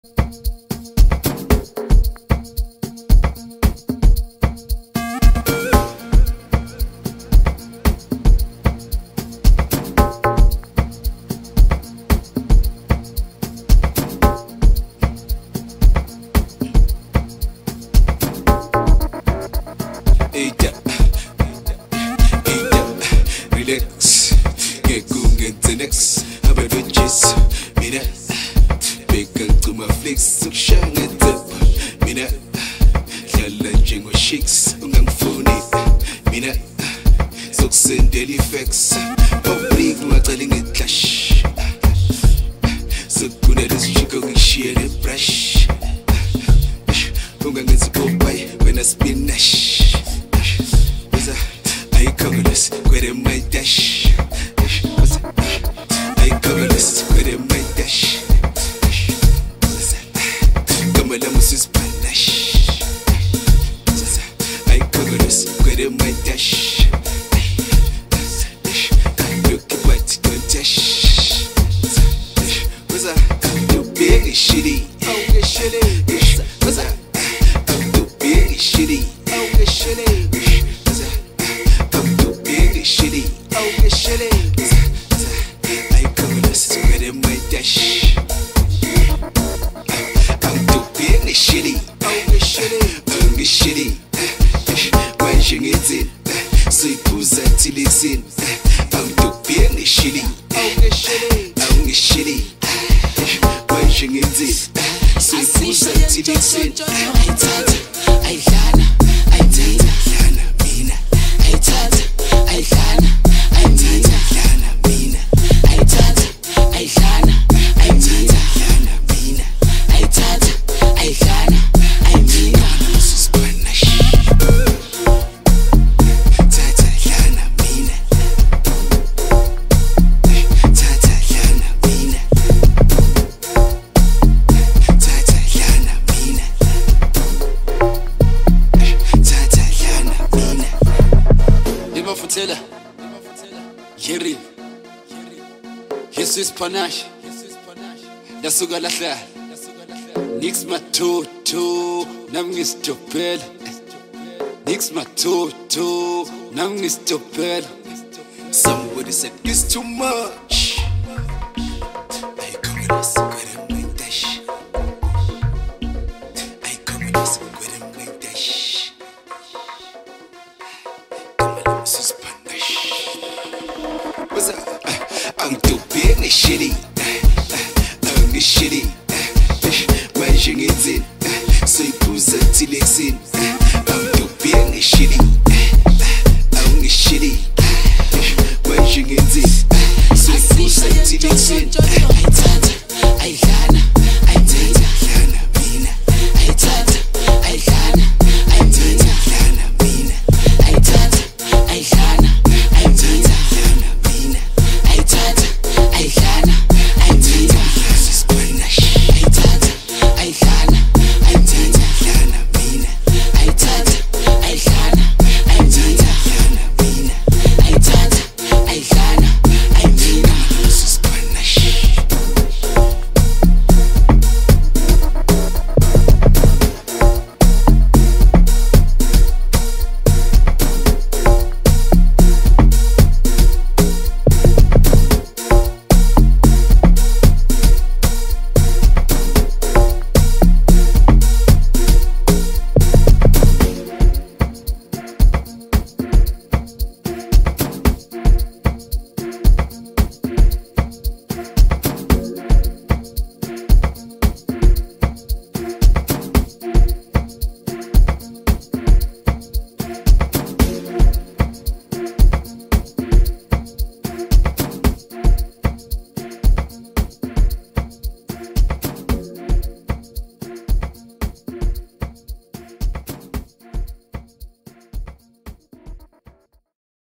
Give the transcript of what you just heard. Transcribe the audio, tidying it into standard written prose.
Relax, get good, get the next. Have a bitches, mina. Bacon to my flicks, so shang it up. Mina, challenging with shakes, ungang phony. Mina, so send daily facts. Public, my telling it clash. So good at this chico, we share the brush. Ungang is a go by when I spin nash. I cover this, Gwede Mantashe. I cover this, Gwede Mantashe. Come on, I'm Swizz Panache. I cover this, Gwede Mantashe. Look at what you dash. What's up? You big shitty. Oh, you shitty. What's up? You big shitty. Oh, you shitty. Shitty, oh you shitty. I cover this Gwede Mantashe. I'm too big shitty. Oh you shitty. Oh you shitty. Manching it in. So you push that till it's in. I'm too big shitty. Oh you shitty. Oh you shitty. Manching it in. So you push that till it's in. I tata, I lana, I tata, lana, mina. I tata. I lana, I mina, lana, mina. I tata, I lana, I mina, lana, mina. I tata, I lana, I mina. Swizz Panache. Tata, lana, mina. Tata, lana, mina. Tata, lana, mina. Tata, lana, mina. Mavuthela, Ribby, Swizz Panache, yasuka lahla, nix matoto, nam ngistopela, nix matoto, nam ngistopela. Somebody said it's too much. I come with this Gwede Mantashe. I come with this Gwede Mantashe. Swizz Panache. What's up? I'm too big and shitty. I'm shitty. Manching it in. So you push that till it's in.